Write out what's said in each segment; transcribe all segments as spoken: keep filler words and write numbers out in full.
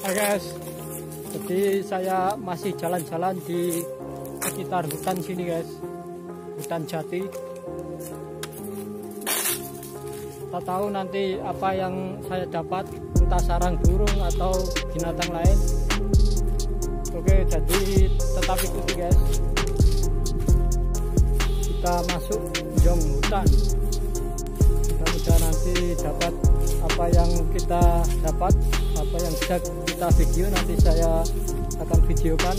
Hai guys, jadi saya masih jalan-jalan di sekitar hutan sini guys, hutan jati. Tak tahu nanti apa yang saya dapat, entah sarang burung atau binatang lain. Oke, jadi tetap ikuti guys. Kita masuk jong hutan. Mudah-mudahan nanti dapat apa yang kita dapat, apa yang bisa kita video, nanti saya akan videokan.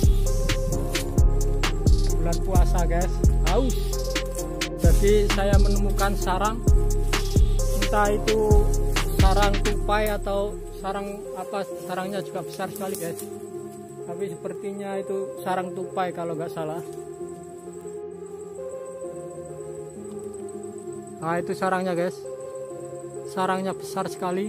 Bulan puasa guys, haus. Jadi saya menemukan sarang, entah itu sarang tupai atau sarang apa, sarangnya juga besar sekali guys. Tapi sepertinya itu sarang tupai kalau nggak salah. Nah itu sarangnya guys, sarangnya besar sekali.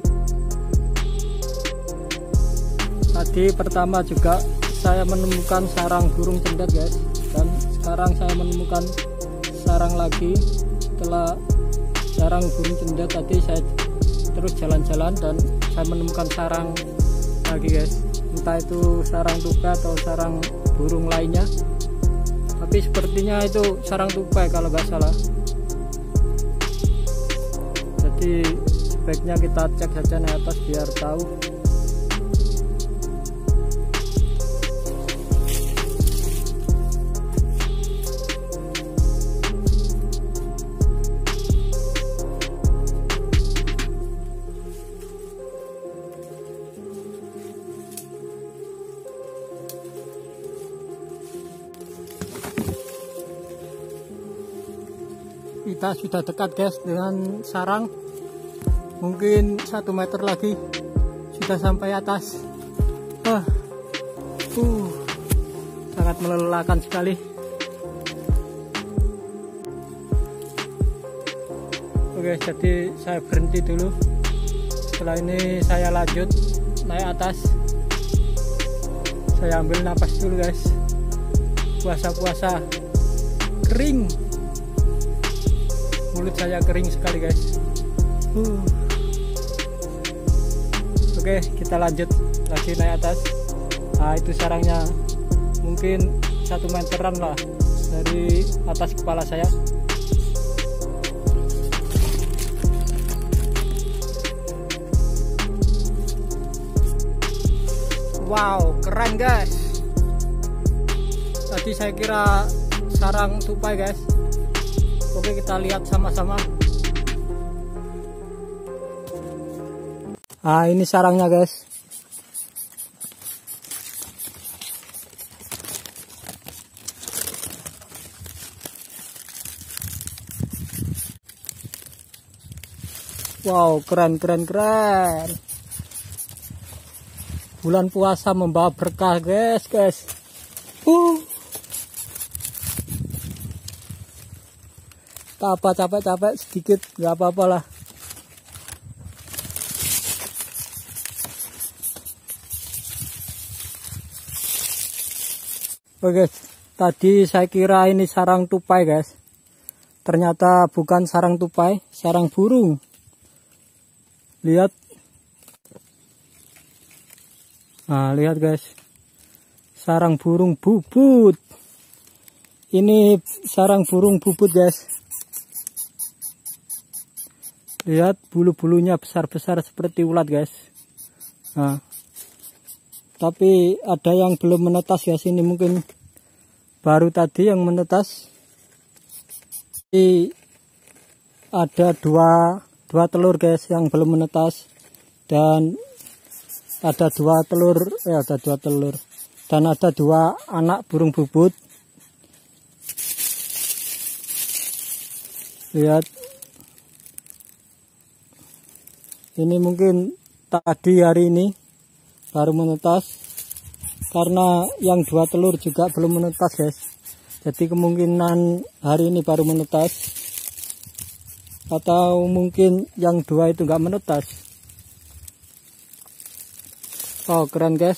Tadi pertama juga saya menemukan sarang burung cendet guys, dan sekarang saya menemukan sarang lagi. Setelah sarang burung cendet tadi saya terus jalan-jalan dan saya menemukan sarang lagi guys, entah itu sarang tupai atau sarang burung lainnya, tapi sepertinya itu sarang tupai kalau nggak salah. Jadi sebaiknya kita cek saja naik atas biar tahu. Kita sudah dekat guys dengan sarang, mungkin satu meter lagi sudah sampai atas. Ah, uh, sangat melelahkan sekali. Oke, jadi saya berhenti dulu. Setelah ini saya lanjut naik atas. Saya ambil napas dulu guys. Puasa-puasa kering, mulut saya kering sekali guys. uh. Oke, kita lanjut lagi naik atas. Nah itu sarangnya, mungkin satu meteran lah dari atas kepala saya. Wow, keren guys. Tadi saya kira sarang tupai guys. Oke, kita lihat sama-sama. Nah ini sarangnya guys. Wow, keren keren keren. Bulan puasa membawa berkah guys guys. Uh. Apa capek-capek sedikit nggak apa-apa lah. Oke, tadi saya kira ini sarang tupai guys, ternyata bukan sarang tupai, sarang burung. Lihat, nah lihat guys, sarang burung bubut. Ini sarang burung bubut guys. Lihat bulu-bulunya besar-besar seperti ulat guys. Nah, tapi ada yang belum menetas ya, sini mungkin baru tadi yang menetas. Ini ada dua dua telur guys yang belum menetas, dan ada dua telur ya ada dua telur dan ada dua anak burung bubut. Lihat, ini mungkin tadi hari ini baru menetas, karena yang dua telur juga belum menetas guys. Jadi kemungkinan hari ini baru menetas, atau mungkin yang dua itu nggak menetas. Oh keren guys.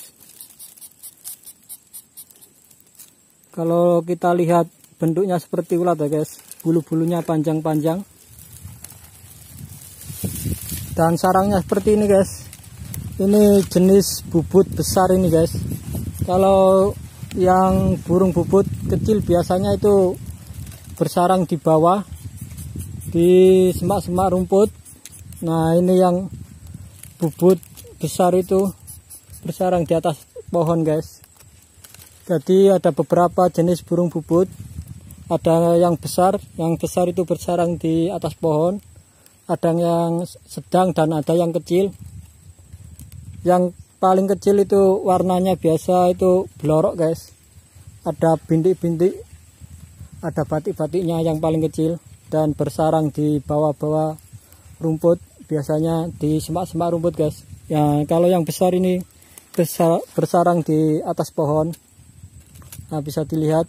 Kalau kita lihat bentuknya seperti ulat ya guys, bulu-bulunya panjang-panjang. Dan sarangnya seperti ini guys. Ini jenis bubut besar ini guys. Kalau yang burung bubut kecil biasanya itu bersarang di bawah di semak-semak rumput. Nah ini yang bubut besar itu bersarang di atas pohon guys. Jadi ada beberapa jenis burung bubut. Ada yang besar, yang besar itu bersarang di atas pohon. Ada yang sedang dan ada yang kecil. Yang paling kecil itu warnanya biasa itu blorok guys. Ada bintik-bintik, ada batik-batiknya yang paling kecil, dan bersarang di bawah-bawah rumput, biasanya di semak-semak rumput guys. Ya kalau yang besar ini besar, bersarang di atas pohon. Nah bisa dilihat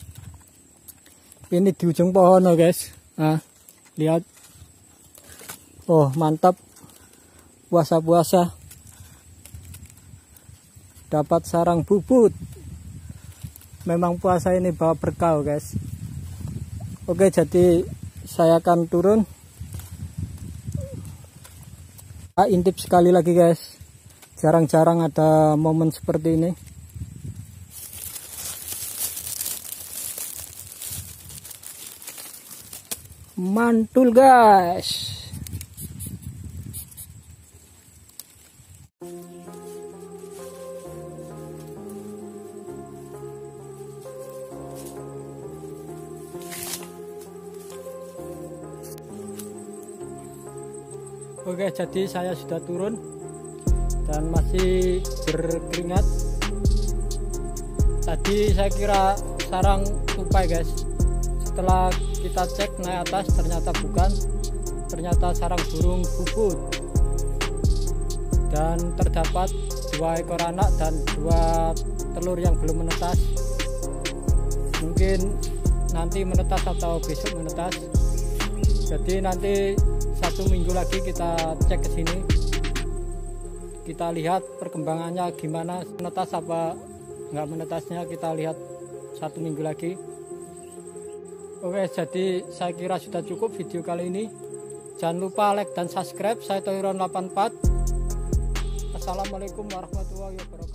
ini di ujung pohon oh guys. Nah lihat, oh mantap, puasa-puasa dapat sarang bubut. Memang puasa ini bawa berkah guys. Oke, jadi saya akan turun. Ah, intip sekali lagi guys, jarang-jarang ada momen seperti ini. Mantul guys. Oke, jadi saya sudah turun dan masih berkeringat. Tadi saya kira sarang tupai guys. Setelah kita cek naik atas ternyata bukan, ternyata sarang burung bubut. Dan terdapat dua ekor anak dan dua telur yang belum menetas. Mungkin nanti menetas atau besok menetas. Jadi nanti satu minggu lagi kita cek ke sini, kita lihat perkembangannya gimana, menetas apa nggak menetasnya, kita lihat satu minggu lagi. Oke, jadi saya kira sudah cukup video kali ini. Jangan lupa like dan subscribe. Saya Toiron delapan puluh empat. Assalamualaikum warahmatullahi wabarakatuh.